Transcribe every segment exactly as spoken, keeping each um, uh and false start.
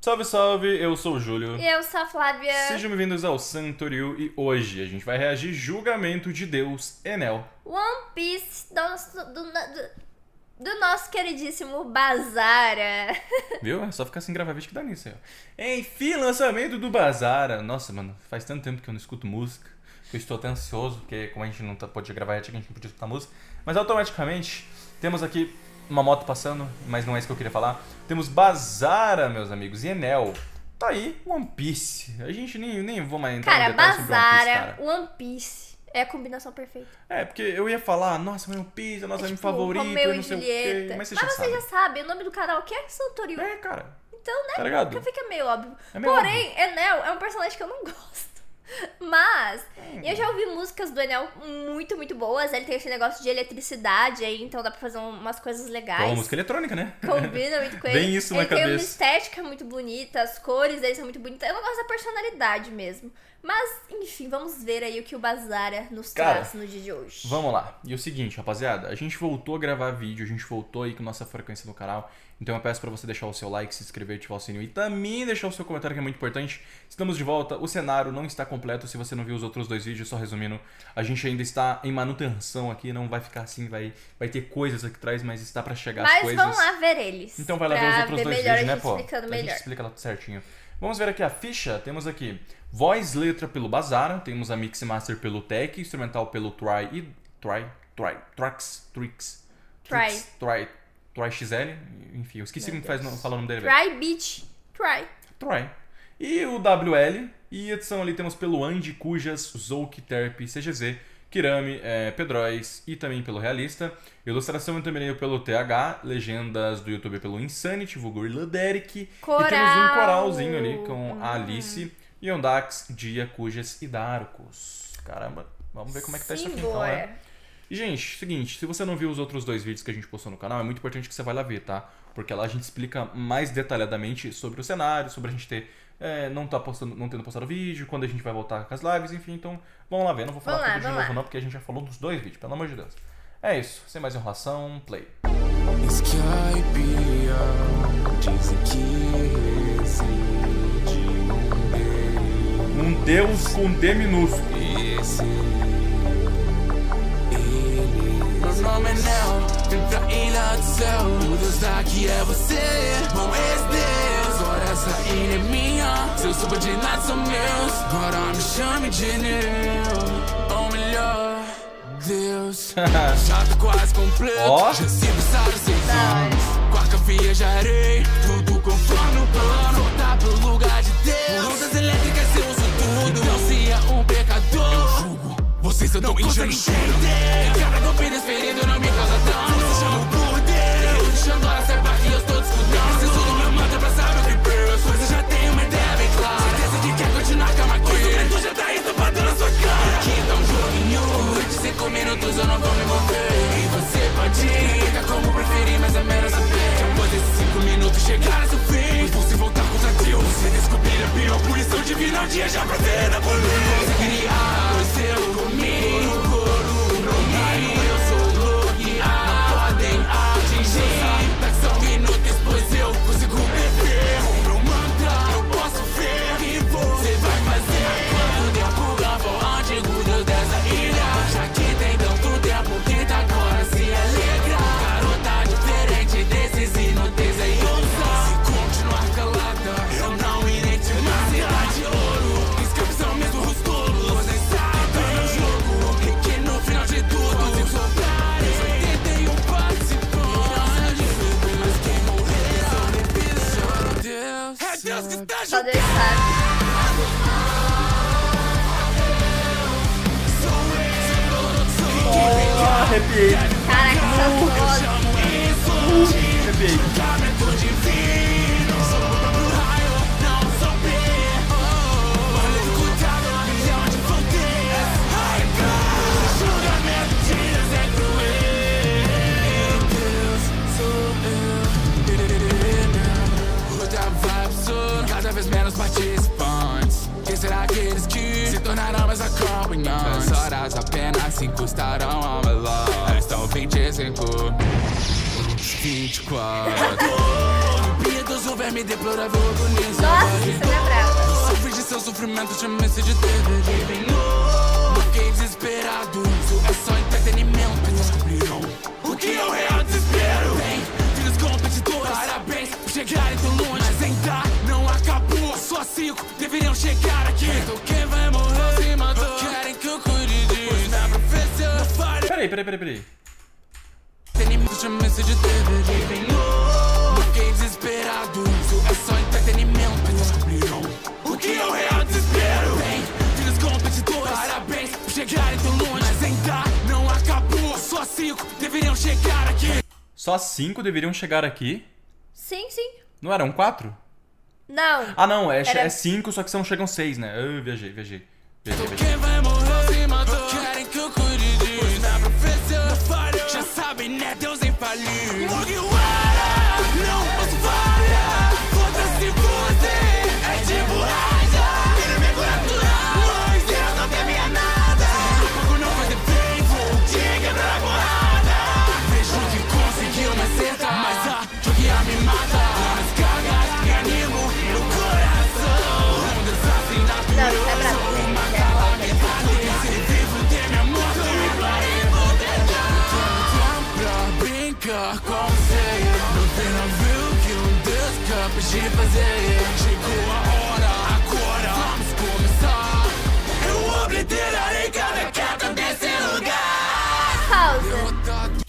Salve, salve, eu sou o Júlio. E eu sou a Flávia. Sejam bem-vindos ao Santoriu e hoje a gente vai reagir Julgamento de Deus, Enel. One Piece do, do, do, do nosso queridíssimo Bazara. Viu? É só ficar sem gravar vídeo que dá nisso aí, ó. Enfim, lançamento do Bazara. Nossa, mano, faz tanto tempo que eu não escuto música, que eu estou até ansioso, porque como a gente não tá, podia gravar, a gente não podia escutar música. Mas automaticamente, temos aqui uma moto passando, mas não é isso que eu queria falar. Temos Bazara, meus amigos, e Enel. Tá aí, One Piece. A gente nem, nem vou mais entrar cara, no detalhe sobre One Piece, Bazara, cara. One Piece é a combinação perfeita. É, porque eu ia falar, nossa, One Piece é o nosso é anime tipo, favorito, Romeu eu não e sei o Julieta. quê. Mas você mas já você sabe. já sabe, o nome do canal que é Santoriu. É, cara. Então, né? Tá ligado? Fica, fica meio óbvio. É meio Porém, óbvio. Enel é um personagem que eu não gosto. Mas, hum. eu já ouvi músicas do Enel muito, muito boas. Ele tem esse negócio de eletricidade aí, então dá pra fazer umas coisas legais. Pô, música eletrônica, né? Combina muito com ele. Bem isso ele na tem cabeça. uma estética muito bonita, as cores dele são muito bonitas. Eu não gosto da personalidade mesmo. Mas, enfim, vamos ver aí o que o Bazara nos Cara, traz no dia de hoje. Vamos lá. E o seguinte, rapaziada, a gente voltou a gravar vídeo, a gente voltou aí com nossa frequência no canal. Então eu peço pra você deixar o seu like, se inscrever, ativar o sininho e também deixar o seu comentário, que é muito importante. Estamos de volta, o cenário não está completo, se você não viu os outros dois vídeos, só resumindo, a gente ainda está em manutenção aqui, não vai ficar assim, vai, vai ter coisas aqui atrás, mas está pra chegar mas as coisas. Mas vamos lá ver eles. Então vai lá ver os outros dois vídeos, né, pô? Explicando a melhor. gente explica lá certinho. Vamos ver aqui a ficha, temos aqui voz, letra pelo Bazara, temos a Mix Master pelo Tech, instrumental pelo Try e... Try? Try? Trax? Trix? Try. Try. Try X L, enfim, eu esqueci como faz, fala o nome dele. Try Beach. Try. Try. E o W L, e edição ali temos pelo Andy, Cujas, Zouk, Terp, C G Z, Kirami, é, Pedrois e também pelo Realista. Ilustração e também pelo T H, legendas do YouTube pelo Insanity, vulgar Laderic. Coral. E temos um coralzinho ali com a Alice, Yondax, Dia, Cujas e Darkus. Caramba, vamos ver como é que tá Sim, isso aqui boa. então, né? E, gente, seguinte, se você não viu os outros dois vídeos que a gente postou no canal, é muito importante que você vá lá ver, tá? Porque lá a gente explica mais detalhadamente sobre o cenário, sobre a gente ter, é, não, tá postando, não tendo postado vídeo, quando a gente vai voltar com as lives, enfim, então vamos lá ver. Não vou falar vamos tudo lá, de novo lá. não, porque a gente já falou dos dois vídeos, pelo amor de Deus. É isso, sem mais enrolação, play. Um Deus com D minúsculo. Meu nome é Nel, vim pra ilha do céu. O Deus daqui é você, bom és Deus. Agora essa ilha é minha, seus subordinados são meus. Agora me chame de Nel, ou melhor, Deus. Já tô quase completo, oh. já se passaram seis anos. Com a campia já arei, tudo conforme o plano. Voltar pro lugar de Deus, lutas elétricas eu uso tudo. Então se é um pecador, eu julgo. Vocês não conseguem entender. Cada golpe desferido não me causa dano. Se chamo por Deus, eu deixando a sepa que eu estou discutindo. Preciso do meu mantra pra saber o que penso. Você já tem uma ideia bem clara, certeza que quer continuar com a maquia. Tu já tá estupado na sua cara. Aqui tá um joguinho, durante cinco minutos eu não vou me mover. E você pode ficar como preferir, mas é menos saber. Depois desses cinco minutos chegar a seu fim, vou se voltar contra Deus. Você descobrir a pior punição divina, um dia já pra ter na polícia. Você criar o seu comigo no coro, no meio eu sou louco. Não podem atingir, daqui só minutos, pois eu consigo beber. Com meu mantra eu posso ver que você vai fazer. Quanto tempo gravou o antigo Deus dessa ilha? Já que tem tanto tempo que tá agora se alegra. Garota diferente desses inúteis aí ousa. Se continuar calada, eu não irei te matar. Cidade de ouro, inscrição mesmo os tolos. Nem sabe no jogo, e que no final de tudo eu sou oitenta e um participantes, mas quem morrer sobrevive. Deus, é Deus que está Só Deus sabe. Oh, arrepiei. Caraca, essa foda. Arrepiei. julgamento divino. Sou o próprio raio, não sou bem. Olha que cuidado, é onde vou ter. Ai, cara, julgamento de Deus é cruel. Deus sou eu. O diabo vai absurdo, cada vez menos participantes. Quem será aqueles que se tornarão mais acompanhantes? As horas apenas se custarão ao melhor. Estão vinte e cinco, vinte e quatro. Olimpíadas Deus, o verme deplorável agoniza. Nossa, isso é brava. Sofri de seu sofrimento, chame-se de dever. Não fiquei desesperado, isso é só entretenimento. Descobrirão o que é o real desespero. Bem, filhos competidores, parabéns por chegarem tão longe. Mas ainda não acabou, só cinco deveriam chegar aqui. Então quem vai morrer se matou. Querem que eu cuide disso, pois minha professora falha. Peraí, peraí, peraí, peraí. Entretenimento, chame-se de dever. Não fiquei desesperado, isso é só entretenimento. Descobrirão o que é o real desespero. Bem, filhos competidores, parabéns por chegarem tão longe. Mas ainda não acabou, só cinco deveriam chegar aqui. Só cinco deveriam chegar aqui. Sim, sim. Não eram quatro? Não. Ah, não, é, Era- é cinco, só que são, chegam seis, né? Eu viajei, viajei. Viajei, viajei. Quem vai morrer se matou. Querem que eu cuide disso, pois minha professora falhou. Já sabem, né? Deus infalível. Mugiwara, não posso falhar. Foda-se você, é de borracha. Inimigo natural, mas Deus não teme nada. O fogo não faz efeito, te quebrar a porrada. Vejo que conseguiu me acertar, mas a joguear me mata. As cargas me animo no coração. Um desastre natural. Não, isso é bravo. Brincar com você, no final viu que um Deus capaz de fazer. Chegou a hora, agora vamos começar. Eu obliterarei cada carta desse lugar. Pausa. Derrotado.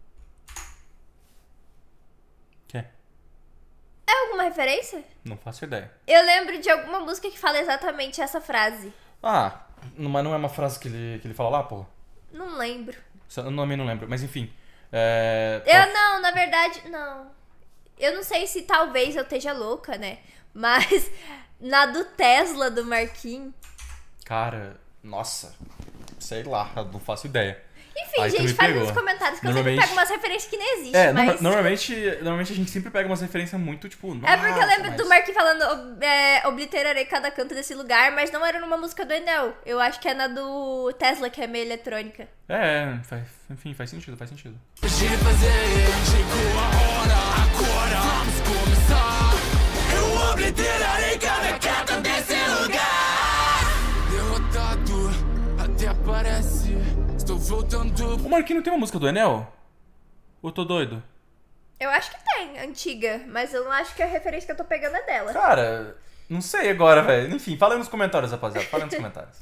Quer? É alguma referência? Não faço ideia. Eu lembro de alguma música que fala exatamente essa frase. Ah, não- mas não é uma frase que ele, que ele fala lá, pô? Não lembro. O nome não lembro, mas enfim. É... Eu não, na verdade, não. Eu não sei se talvez eu esteja louca, né? Mas na do Tesla, do Marquinhos. Cara, nossa. Sei lá, eu não faço ideia. Enfim, Aí tu me gente, fale pegou. nos comentários que eu sempre Normalmente- pego umas referências que nem existem, É, mas... norma- normalmente, normalmente a gente sempre pega umas referências muito, tipo... É porque eu lembro mas... do Marquinhos falando ob- é, obliterarei cada canto desse lugar, mas não era numa música do Enel. Eu acho que é na do Tesla, que é meio eletrônica. É, faz, enfim, faz sentido, faz sentido. De fazer, chegou a hora, agora vamos começar. Eu obliterarei cada carta desse lugar. Derrotado, até parece. Estou voltando. O Marquinhos tem uma música do Enel? Ou eu tô doido? Eu acho que tem, antiga, mas eu não acho que a referência que eu tô pegando é dela. Cara, não sei agora, velho. Enfim, fala aí nos comentários, rapaziada. Fala aí nos comentários.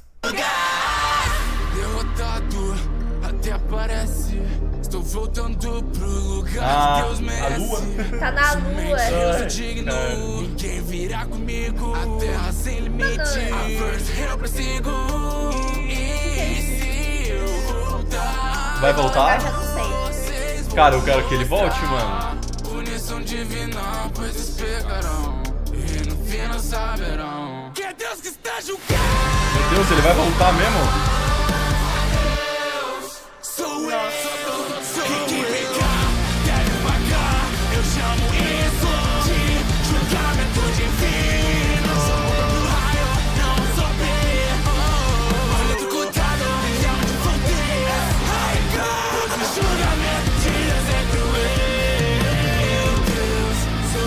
Derrotado, até parece. Estou voltando pro lugar Ah, que Deus merece. a lua. Tá na lua. Deus é Ai, digno, cara. ninguém virá comigo. A terra sem limite, a verse eu prossigo. E se eu voltar, Vai Eu voltar? já não sei. vocês vão Cara, eu quero que ele volte, mano. Punição divina, pois eles pegarão. E no final saberão que é Deus que está julgando. Meu Deus, ele vai voltar mesmo? Sou eu, sou eu. Quem pecar, deve pagar. Eu chamo isso de julgamento divino. Sou o próprio raio, não sou perigo. Olha do cuidado, me amo de fronteira. Ai, God, o julgamento de Deus é cruel. Deus,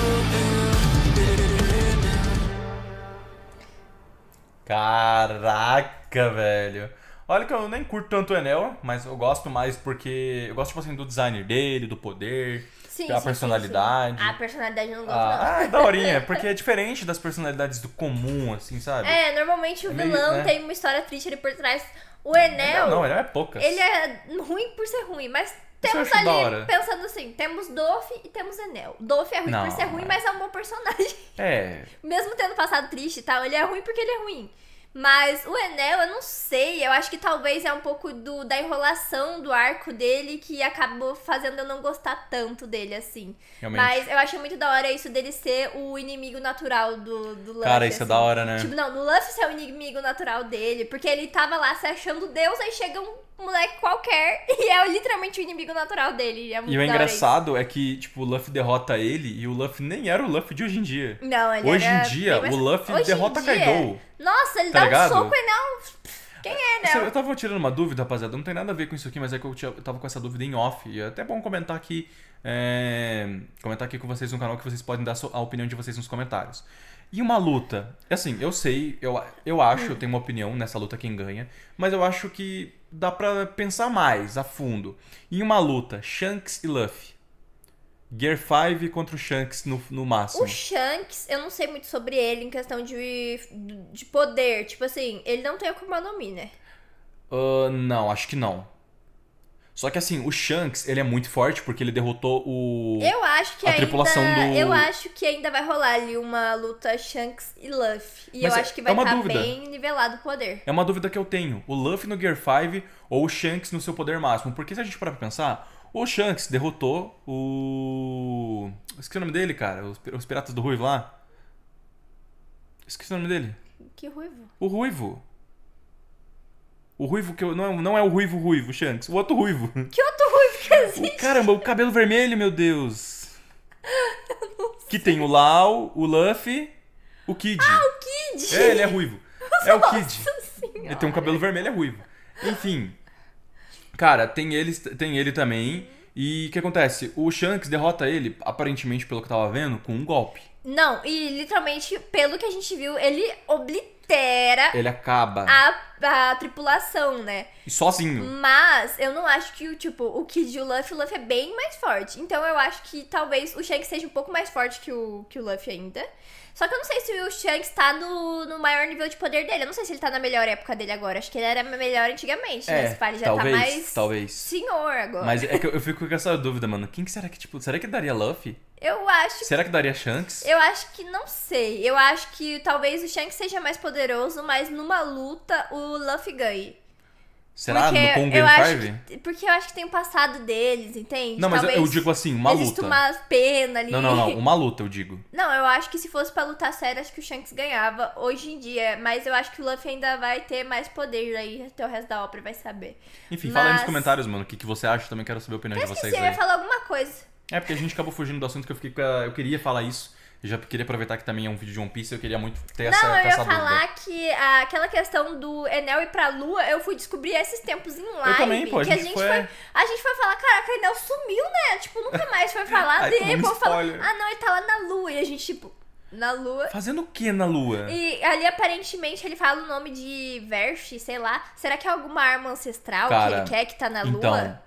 sou eu. Caraca, velho. Olha que eu nem curto tanto o Enel, mas eu gosto mais porque... Eu gosto, tipo assim, do designer dele, do poder, Sim, da sim, personalidade. sim, sim. A personalidade eu não gosto, Ah, não. ah, é daorinha, porque é diferente das personalidades do comum, assim, sabe? É, normalmente o É meio, vilão né? tem uma história triste ali por trás. O Enel, Não, Enel é poucas. ele é ruim por ser ruim, mas eu temos acho ali, da hora. pensando assim, temos Doff e temos Enel. Doff é ruim Não, por ser ruim, é. mas é um bom personagem. É, Mesmo tendo passado triste e tal, ele é ruim porque ele é ruim. Mas o Enel, eu não sei, eu acho que talvez é um pouco do, da enrolação do arco dele que acabou fazendo eu não gostar tanto dele, assim. realmente. Mas eu achei muito da hora isso dele ser o inimigo natural do, do Luffy. Cara, isso é assim. da hora, né? Tipo, não, no Luffy ser o inimigo natural dele, porque ele tava lá se achando Deus, aí chega um moleque qualquer e é literalmente o inimigo natural dele. É muito E o da hora engraçado é que, tipo, o Luffy derrota ele e o Luffy nem era o Luffy de hoje em dia. isso. Não, ele Hoje era em dia, bem mais- o Luffy Hoje em derrota dia, Kaido. Nossa, ele Tá dá ligado? um soco e não... Quem é, Sabe, né? eu tava tirando uma dúvida, rapaziada, não tem nada a ver com isso aqui, mas é que eu, tinha, eu tava com essa dúvida em off. E é até bom comentar aqui, é, comentar aqui com vocês no canal, que vocês podem dar a opinião de vocês nos comentários. E uma luta, assim, eu sei, eu, eu acho, eu tenho uma opinião nessa luta quem ganha, mas eu acho que dá pra pensar mais a fundo. Em uma luta, Shanks e Luffy. Gear cinco contra o Shanks no, no máximo. O Shanks, eu não sei muito sobre ele em questão de, de poder. Tipo assim, ele não tem Akuma no Mi, né? Uh, não, acho que não. Só que assim, o Shanks, ele é muito forte porque ele derrotou o... Eu acho que a ainda, tripulação do... eu acho que ainda vai rolar ali uma luta Shanks e Luffy. E Mas eu é- acho que é vai uma estar dúvida. bem nivelado o poder. É uma dúvida que eu tenho. O Luffy no Gear cinco ou o Shanks no seu poder máximo? Porque se a gente parar pra pensar, o Shanks derrotou o... Esqueci o nome dele, cara. Os, os Piratas do Ruivo lá. Esqueci o nome dele. Que ruivo. O Ruivo. O Ruivo que eu... Não é, não é o Ruivo Ruivo, o Shanks. O outro Ruivo. Que outro ruivo que existe? O, caramba, o cabelo vermelho, meu Deus. Que tem o Lau, o Luffy, o Kid. Ah, o Kid! É, ele é ruivo. É o Kid. Nossa senhora. Ele tem um cabelo vermelho, é ruivo. Enfim. Cara, tem ele, tem ele também. E o que acontece? O Shanks derrota ele, aparentemente, pelo que eu tava vendo, com um golpe. Não, e literalmente, pelo que a gente viu, ele oblitera Ele acaba. a, a tripulação, né? E sozinho. Mas eu não acho que o tipo, o Kid e o Luffy, o Luffy é bem mais forte. Então eu acho que talvez o Shanks seja um pouco mais forte que o, que o Luffy ainda. Só que eu não sei se o Shanks tá no, no maior nível de poder dele. Eu não sei se ele tá na melhor época dele agora. Acho que ele era melhor antigamente, né? É, Esse pai já talvez, tá mais talvez. senhor agora. Mas é que eu, eu fico com essa dúvida, mano. Quem que será que, tipo, será que daria Luffy? Eu acho Será que daria Shanks? Eu acho que não sei. Eu acho que talvez o Shanks seja mais poderoso, mas numa luta o Luffy ganhe. Será? Porque No com o eu Gear acho cinco? que, porque eu acho que tem o passado deles, entende? Não, mas eu, Talvez eu digo assim, uma existe luta. uma pena ali. Não, não, não. Uma luta, eu digo. Não, eu acho que se fosse pra lutar sério, acho que o Shanks ganhava hoje em dia. Mas eu acho que o Luffy ainda vai ter mais poder aí até o resto da obra, vai saber. Enfim, fala aí nos Mas- comentários, mano, o que, que você acha. Também quero saber a opinião Eu de vocês esqueci, eu ia aí. falar alguma coisa. É, porque a gente acabou fugindo do assunto que eu fiquei com a... Eu queria falar isso. Eu já queria aproveitar que também é um vídeo de One Piece. Eu queria muito ter essa, Não, eu ter ia essa falar dúvida. que a- aquela questão do Enel ir pra lua, eu fui descobrir esses tempos em live. também, pô, a que gente a gente foi- foi... A gente foi falar, caraca, o Enel sumiu, né? Tipo, nunca mais foi falar Ai, dele. tomamos O povo falou, spoiler. ah, não, ele tá lá na lua. E a gente, tipo, na lua. Fazendo o que na lua? E ali, aparentemente, ele fala o nome de Versh, sei lá. Será que é alguma arma ancestral Cara, que ele quer que tá na lua? Então,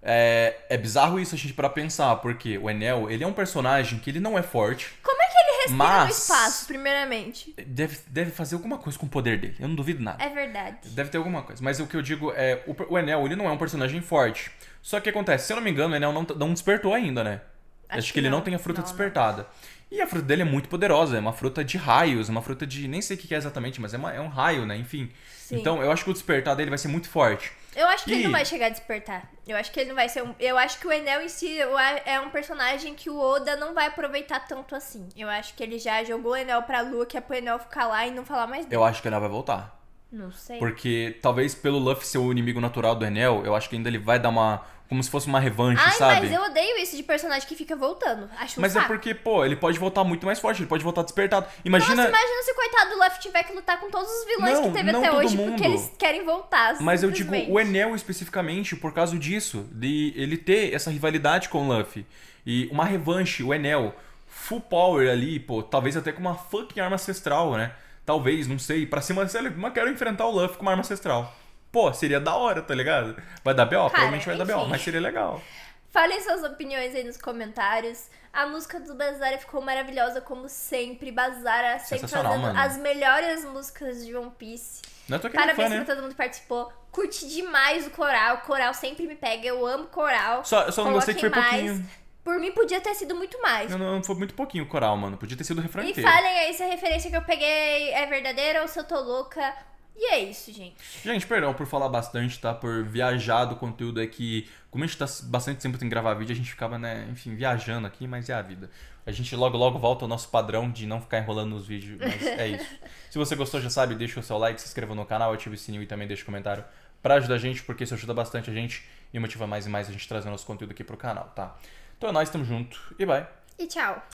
é, é bizarro isso a gente pra pensar, porque o Enel, ele é um personagem que ele não é forte, Como é que ele respira Mas- no espaço, primeiramente? deve, deve fazer alguma coisa com o poder dele, eu não duvido nada. É verdade. Deve ter alguma coisa, mas o que eu digo é, o, o Enel, ele não é um personagem forte. Só que o que acontece, se eu não me engano, o Enel não, não despertou ainda, né? Acho, Acho que que ele não, não. tem a fruta Não, não. despertada. E a fruta dele é muito poderosa, é uma fruta de raios, uma fruta de... Nem sei o que é exatamente, mas é, uma- é um raio, né? Enfim. Sim. Então, eu acho que o despertar dele vai ser muito forte. Eu acho que ele E- não vai chegar a despertar. Eu acho que ele não vai ser um. Eu acho que o Enel em si é um personagem que o Oda não vai aproveitar tanto assim. Eu acho que ele já jogou o Enel pra lua, que é pro Enel ficar lá e não falar mais dele. Eu acho que o Enel vai voltar. Não sei. Porque talvez pelo Luffy ser o inimigo natural do Enel, eu acho que ainda ele vai dar uma... Como se fosse uma revanche, Ai, sabe? mas eu odeio isso de personagem que fica voltando. Acho um Mas é saco. porque, pô, ele pode voltar muito mais forte, ele pode voltar despertado. Imagina... Nossa, imagina se o coitado do Luffy tiver que lutar com todos os vilões Não, que teve não até todo hoje, mundo. porque eles querem voltar. Mas eu digo simplesmente. o Enel especificamente por causa disso, de ele ter essa rivalidade com o Luffy. E uma revanche, o Enel, full power ali, pô, talvez até com uma fucking arma ancestral, né? Talvez, não sei, pra cima, sei lá, mas quero enfrentar o Luffy com uma arma ancestral. Pô, seria da hora, tá ligado? Vai dar B O? Cara, Provavelmente vai dar B O, enfim. mas seria legal. Falem suas opiniões aí nos comentários. A música do Bazara ficou maravilhosa, como sempre. Bazara sempre Sensacional, fazendo mano. as melhores músicas de One Piece. Não é tô querendo Parabéns fã, né? pra todo mundo que participou. Curti demais o coral. O coral sempre me pega. Eu amo coral. Só, eu só não gostei que foi Coloquem mais. pouquinho. Por mim, podia ter sido muito mais. Não, não, foi muito pouquinho o coral, mano. Podia ter sido o refrão E inteiro. falem aí se a referência que eu peguei é verdadeira ou se eu tô louca. E é isso, gente. Gente, perdão por falar bastante, tá? Por viajar do conteúdo, é que, como a gente tá bastante tempo sem gravar vídeo, a gente ficava, né, enfim, viajando aqui, mas é a vida. A gente logo, logo volta ao nosso padrão de não ficar enrolando nos vídeos, mas é isso. Se você gostou, já sabe, deixa o seu like, se inscreva no canal, ative o sininho e também deixa um comentário pra ajudar a gente, porque isso ajuda bastante a gente e motiva mais e mais a gente trazer nosso conteúdo aqui pro canal, tá? Então é nóis, tamo junto e bye! E tchau.